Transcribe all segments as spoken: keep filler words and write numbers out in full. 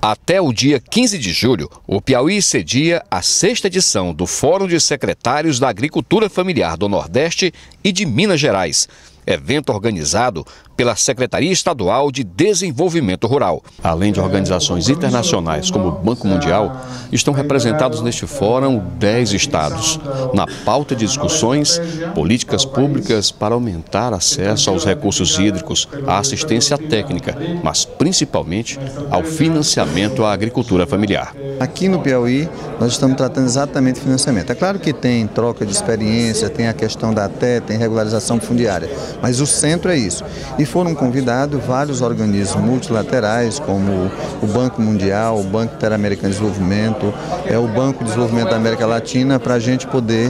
Até o dia quinze de julho, o Piauí cedia a sexta edição do Fórum de Secretários da Agricultura Familiar do Nordeste e de Minas Gerais, evento organizado pela Secretaria Estadual de Desenvolvimento Rural. Além de organizações internacionais como o Banco Mundial, estão representados neste fórum dez estados. Na pauta de discussões, políticas públicas para aumentar acesso aos recursos hídricos, à assistência técnica, mas principalmente ao financiamento à agricultura familiar. Aqui no Piauí, nós estamos tratando exatamente de financiamento. É claro que tem troca de experiência, tem a questão da A T E, tem regularização fundiária, mas o centro é isso. E foram convidados vários organismos multilaterais, como o Banco Mundial, o Banco Interamericano de Desenvolvimento, é, o Banco de Desenvolvimento da América Latina, para a gente poder,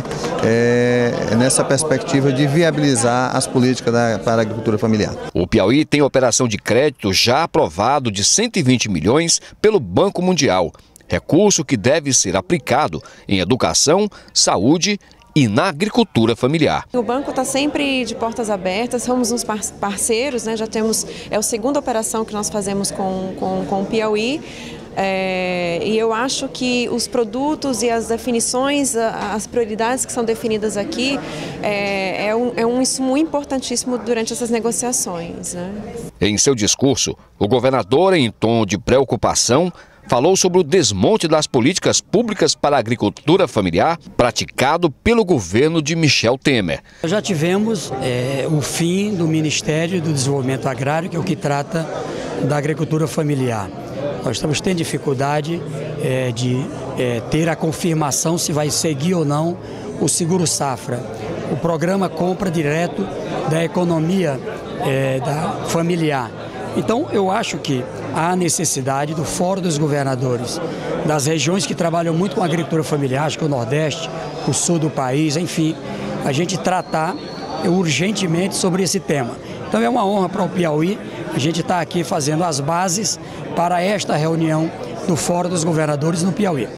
é, nessa perspectiva de viabilizar as políticas da, para a agricultura familiar. O Piauí tem operação de crédito já aprovado de cento e vinte milhões pelo Banco Mundial, recurso que deve ser aplicado em educação, saúde e na agricultura familiar. O banco está sempre de portas abertas, somos uns parceiros, né? Já temos, é a segunda operação que nós fazemos com, com, com o Piauí. É, e eu acho que os produtos e as definições, as prioridades que são definidas aqui, é, é, um, é um insumo importantíssimo durante essas negociações, né? Em seu discurso, o governador, em tom de preocupação, falou sobre o desmonte das políticas públicas para a agricultura familiar praticado pelo governo de Michel Temer. Já tivemos é, o fim do Ministério do Desenvolvimento Agrário, que é o que trata da agricultura familiar. Nós estamos tendo dificuldade é, de é, ter a confirmação se vai seguir ou não o Seguro Safra, o programa compra direto da economia é, da familiar. Então, eu acho que há necessidade do Fórum dos Governadores, das regiões que trabalham muito com a agricultura familiar, acho que o Nordeste, o Sul do país, enfim, a gente tratar urgentemente sobre esse tema. Então, é uma honra para o Piauí a gente estar aqui fazendo as bases para esta reunião do Fórum dos Governadores no Piauí.